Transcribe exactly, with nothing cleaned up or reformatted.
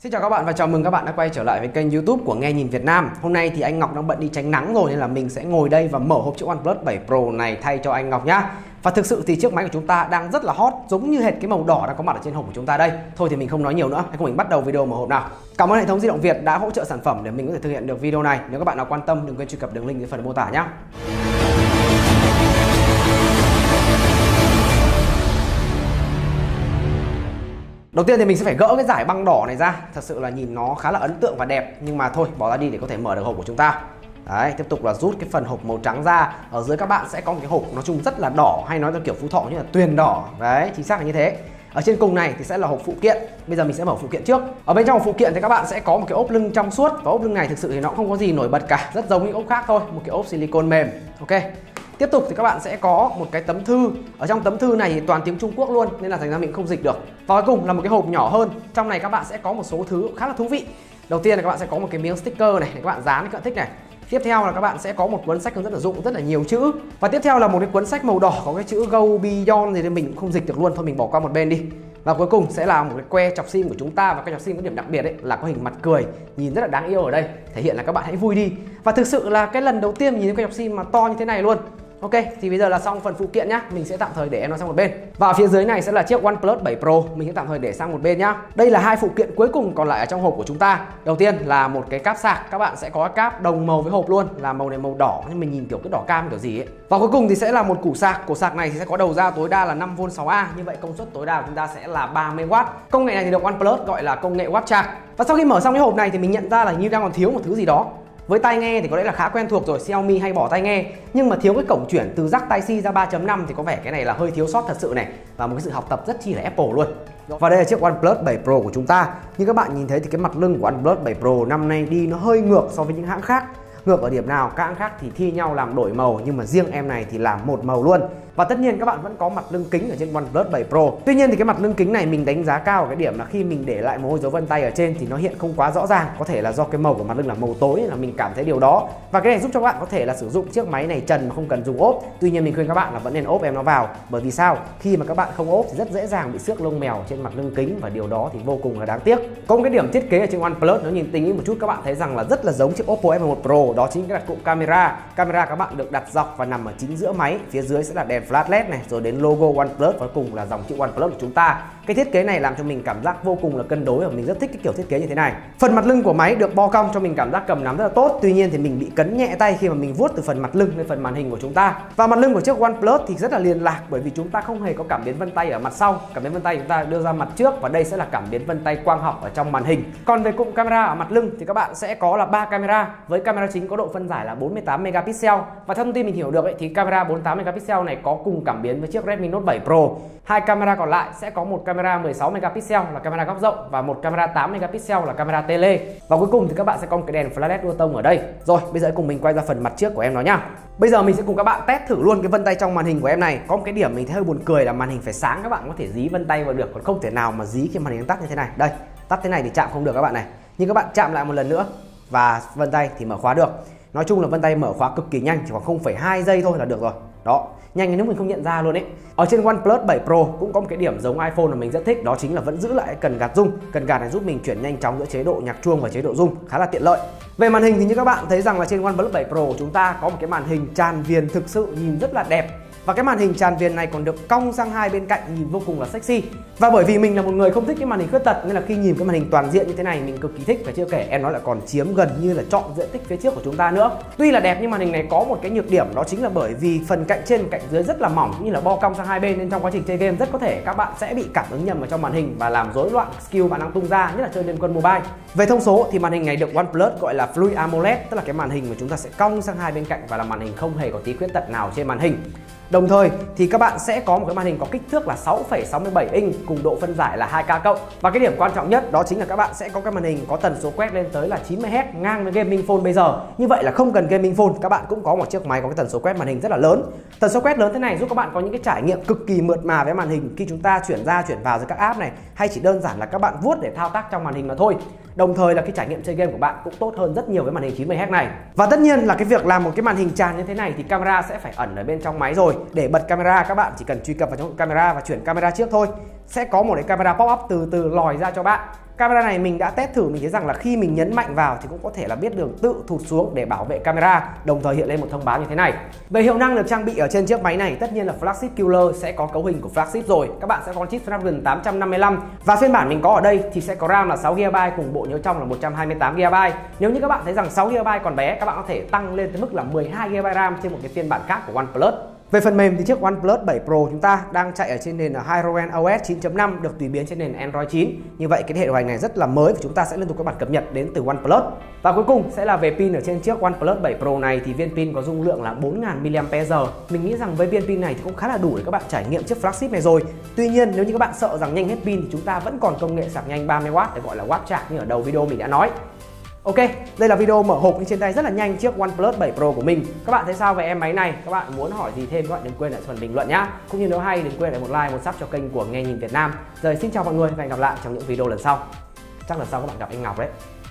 Xin chào các bạn và chào mừng các bạn đã quay trở lại với kênh YouTube của Nghe Nhìn Việt Nam. Hôm nay thì anh Ngọc đang bận đi tránh nắng rồi nên là mình sẽ ngồi đây và mở hộp chiếc OnePlus bảy Pro này thay cho anh Ngọc nhá. Và thực sự thì chiếc máy của chúng ta đang rất là hot, giống như hệt cái màu đỏ đang có mặt ở trên hộp của chúng ta đây. Thôi thì mình không nói nhiều nữa, hãy cùng mình bắt đầu video mở hộp nào. Cảm ơn hệ thống di động Việt đã hỗ trợ sản phẩm để mình có thể thực hiện được video này. Nếu các bạn nào quan tâm đừng quên truy cập đường link dưới phần mô tả nhé. Đầu tiên thì mình sẽ phải gỡ cái dải băng đỏ này ra. Thật sự là nhìn nó khá là ấn tượng và đẹp, nhưng mà thôi bỏ ra đi để có thể mở được hộp của chúng ta. Đấy, tiếp tục là rút cái phần hộp màu trắng ra. Ở dưới các bạn sẽ có một cái hộp nói chung rất là đỏ, hay nói theo kiểu Phú Thọ như là tuyền đỏ. Đấy, chính xác là như thế. Ở trên cùng này thì sẽ là hộp phụ kiện. Bây giờ mình sẽ mở phụ kiện trước. Ở bên trong hộp phụ kiện thì các bạn sẽ có một cái ốp lưng trong suốt. Và ốp lưng này thực sự thì nó cũng không có gì nổi bật cả, rất giống những ốp khác thôi. Một cái ốp silicone mềm. Ok. Tiếp tục thì các bạn sẽ có một cái tấm thư. Ở trong tấm thư này thì toàn tiếng Trung Quốc luôn nên là thành ra mình không dịch được. Và cuối cùng là một cái hộp nhỏ hơn. Trong này các bạn sẽ có một số thứ khá là thú vị. Đầu tiên là các bạn sẽ có một cái miếng sticker này để các bạn dán các bạn thích này. Tiếp theo là các bạn sẽ có một cuốn sách hướng dẫn sử dụng rất là nhiều chữ. Và tiếp theo là một cái cuốn sách màu đỏ có cái chữ Go Beyond gì nên mình cũng không dịch được luôn, thôi mình bỏ qua một bên đi. Và cuối cùng sẽ là một cái que chọc sim của chúng ta. Và que chọc sim có điểm đặc biệt ấy là có hình mặt cười, nhìn rất là đáng yêu ở đây, thể hiện là các bạn hãy vui đi. Và thực sự là cái lần đầu tiên nhìn thấy que chọc sim mà to như thế này luôn. Ok, thì bây giờ là xong phần phụ kiện nhá. Mình sẽ tạm thời để em nó sang một bên. Và ở phía dưới này sẽ là chiếc OnePlus bảy Pro. Mình sẽ tạm thời để sang một bên nhá. Đây là hai phụ kiện cuối cùng còn lại ở trong hộp của chúng ta. Đầu tiên là một cái cáp sạc. Các bạn sẽ có cáp đồng màu với hộp luôn, là màu này màu đỏ nhưng mình nhìn kiểu cái đỏ cam kiểu gì ấy. Và cuối cùng thì sẽ là một củ sạc. Củ sạc này thì sẽ có đầu ra tối đa là năm vôn sáu A. Như vậy công suất tối đa của chúng ta sẽ là ba mươi oát. Công nghệ này thì được OnePlus gọi là công nghệ Watt Charge. Và sau khi mở xong cái hộp này thì mình nhận ra là như đang còn thiếu một thứ gì đó. Với tai nghe thì có lẽ là khá quen thuộc rồi, Xiaomi hay bỏ tai nghe, nhưng mà thiếu cái cổng chuyển từ jack Type-C ra ba chấm năm thì có vẻ cái này là hơi thiếu sót thật sự này, và một cái sự học tập rất chi là Apple luôn. Và đây là chiếc OnePlus bảy Pro của chúng ta. Như các bạn nhìn thấy thì cái mặt lưng của OnePlus bảy Pro năm nay đi nó hơi ngược so với những hãng khác. Ngược ở điểm nào? Các hãng khác thì thi nhau làm đổi màu, nhưng mà riêng em này thì làm một màu luôn. Và tất nhiên các bạn vẫn có mặt lưng kính ở trên OnePlus bảy Pro. Tuy nhiên thì cái mặt lưng kính này mình đánh giá cao ở cái điểm là khi mình để lại một dấu vân tay ở trên thì nó hiện không quá rõ ràng. Có thể là do cái màu của mặt lưng là màu tối nên là mình cảm thấy điều đó. Và cái này giúp cho các bạn có thể là sử dụng chiếc máy này trần mà không cần dùng ốp. Tuy nhiên mình khuyên các bạn là vẫn nên ốp em nó vào. Bởi vì sao? Khi mà các bạn không ốp thì rất dễ dàng bị xước lông mèo trên mặt lưng kính, và điều đó thì vô cùng là đáng tiếc. Có một cái điểm thiết kế ở trên OnePlus nó nhìn tinh ý một chút, các bạn thấy rằng là rất là giống chiếc Oppo F mười một Pro. Đó chính là cụm camera. Camera các bạn được đặt dọc và nằm ở chính giữa máy. Phía dưới sẽ là đèn flash led này, rồi đến logo OnePlus và cùng là dòng chữ OnePlus của chúng ta. Cái thiết kế này làm cho mình cảm giác vô cùng là cân đối và mình rất thích cái kiểu thiết kế như thế này. Phần mặt lưng của máy được bo cong cho mình cảm giác cầm nắm rất là tốt. Tuy nhiên thì mình bị cấn nhẹ tay khi mà mình vuốt từ phần mặt lưng lên phần màn hình của chúng ta. Và mặt lưng của chiếc OnePlus thì rất là liền lạc, bởi vì chúng ta không hề có cảm biến vân tay ở mặt sau. Cảm biến vân tay chúng ta đưa ra mặt trước, và đây sẽ là cảm biến vân tay quang học ở trong màn hình. Còn về cụm camera ở mặt lưng thì các bạn sẽ có là ba camera, với camera chính có độ phân giải là bốn mươi tám megapixel. Và theo thông tin mình hiểu được ấy, thì camera bốn mươi tám megapixel này có cùng cảm biến với chiếc Redmi Note bảy Pro. Hai camera còn lại sẽ có một camera mười sáu megapixel là camera góc rộng và một camera tám megapixel là camera tele. Và cuối cùng thì các bạn sẽ có một cái đèn flash led đua tông ở đây. Rồi, bây giờ cùng mình quay ra phần mặt trước của em nó nhá. Bây giờ mình sẽ cùng các bạn test thử luôn cái vân tay trong màn hình của em này. Có một cái điểm mình thấy hơi buồn cười là màn hình phải sáng các bạn có thể dí vân tay vào được, còn không thể nào mà dí khi màn hình tắt như thế này. Đây, tắt thế này thì chạm không được các bạn này. Nhưng các bạn chạm lại một lần nữa và vân tay thì mở khóa được. Nói chung là vân tay mở khóa cực kỳ nhanh, chỉ khoảng không phẩy hai giây thôi là được rồi. Đó, nhanh nếu mình không nhận ra luôn ấy. Ở trên OnePlus bảy Pro cũng có một cái điểm giống iPhone mà mình rất thích, đó chính là vẫn giữ lại cái cần gạt rung. Cần gạt này giúp mình chuyển nhanh chóng giữa chế độ nhạc chuông và chế độ rung, khá là tiện lợi. Về màn hình thì như các bạn thấy rằng là trên OnePlus bảy Pro của chúng ta có một cái màn hình tràn viền thực sự nhìn rất là đẹp. Và cái màn hình tràn viền này còn được cong sang hai bên cạnh, nhìn vô cùng là sexy. Và bởi vì mình là một người không thích cái màn hình khuyết tật nên là khi nhìn cái màn hình toàn diện như thế này mình cực kỳ thích. Và chưa kể em nó lại còn chiếm gần như là trọn diện tích phía trước của chúng ta nữa. Tuy là đẹp nhưng màn hình này có một cái nhược điểm, đó chính là bởi vì phần cạnh trên và cạnh dưới rất là mỏng, cũng như là bo cong sang hai bên, nên trong quá trình chơi game rất có thể các bạn sẽ bị cảm ứng nhầm ở trong màn hình và làm rối loạn skill bạn đang tung ra, nhất là chơi Liên Quân Mobile. Về thông số thì màn hình này được OnePlus gọi là Fluid AMOLED, tức là cái màn hình mà chúng ta sẽ cong sang hai bên cạnh và là màn hình không hề có tí khuyết tật nào trên màn hình. Đồng thời thì các bạn sẽ có một cái màn hình có kích thước là sáu phẩy sáu mươi bảy inch cùng độ phân giải là hai K cộng. Và cái điểm quan trọng nhất đó chính là các bạn sẽ có cái màn hình có tần số quét lên tới là chín mươi héc ngang với gaming phone bây giờ. Như vậy là không cần gaming phone, các bạn cũng có một chiếc máy có cái tần số quét màn hình rất là lớn. Tần số quét lớn thế này giúp các bạn có những cái trải nghiệm cực kỳ mượt mà với màn hình khi chúng ta chuyển ra chuyển vào giữa các app này, hay chỉ đơn giản là các bạn vuốt để thao tác trong màn hình mà thôi. Đồng thời là cái trải nghiệm chơi game của bạn cũng tốt hơn rất nhiều với màn hình chín mươi héc này. Và tất nhiên là cái việc làm một cái màn hình tràn như thế này thì camera sẽ phải ẩn ở bên trong máy rồi. Để bật camera các bạn chỉ cần truy cập vào trong camera và chuyển camera trước thôi. Sẽ có một cái camera pop up từ từ lòi ra cho bạn. Camera này mình đã test thử, mình thấy rằng là khi mình nhấn mạnh vào thì cũng có thể là biết đường tự thụt xuống để bảo vệ camera, đồng thời hiện lên một thông báo như thế này. Về hiệu năng được trang bị ở trên chiếc máy này, tất nhiên là flagship killer sẽ có cấu hình của flagship rồi. Các bạn sẽ có chip Snapdragon tám trăm năm mươi lăm và phiên bản mình có ở đây thì sẽ có RAM là sáu gi ga bai cùng bộ nhớ trong là một trăm hai mươi tám gi ga bai. Nếu như các bạn thấy rằng sáu gi ga bai còn bé, các bạn có thể tăng lên tới mức là mười hai gi ga bai RAM trên một cái phiên bản khác của OnePlus. Về phần mềm thì chiếc OnePlus bảy Pro chúng ta đang chạy ở trên nền HyperOS o ét chín chấm năm được tùy biến trên nền Android chín. Như vậy cái hệ điều hành này rất là mới và chúng ta sẽ liên tục có bản cập nhật đến từ OnePlus. Và cuối cùng sẽ là về pin ở trên chiếc OnePlus bảy Pro này thì viên pin có dung lượng là bốn nghìn mi li am pe giờ. Mình nghĩ rằng với viên pin này thì cũng khá là đủ để các bạn trải nghiệm chiếc flagship này rồi. Tuy nhiên nếu như các bạn sợ rằng nhanh hết pin thì chúng ta vẫn còn công nghệ sạc nhanh ba mươi oát để gọi là watt chạc như ở đầu video mình đã nói. Ok, đây là video mở hộp trên tay rất là nhanh chiếc OnePlus bảy Pro của mình. Các bạn thấy sao về em máy này? Các bạn muốn hỏi gì thêm các bạn đừng quên lại phần bình luận nhá. Cũng như nếu hay đừng quên lại một like, một sub cho kênh của Nghe Nhìn Việt Nam. Rồi xin chào mọi người và hẹn gặp lại trong những video lần sau. Chắc lần sau các bạn gặp anh Ngọc đấy.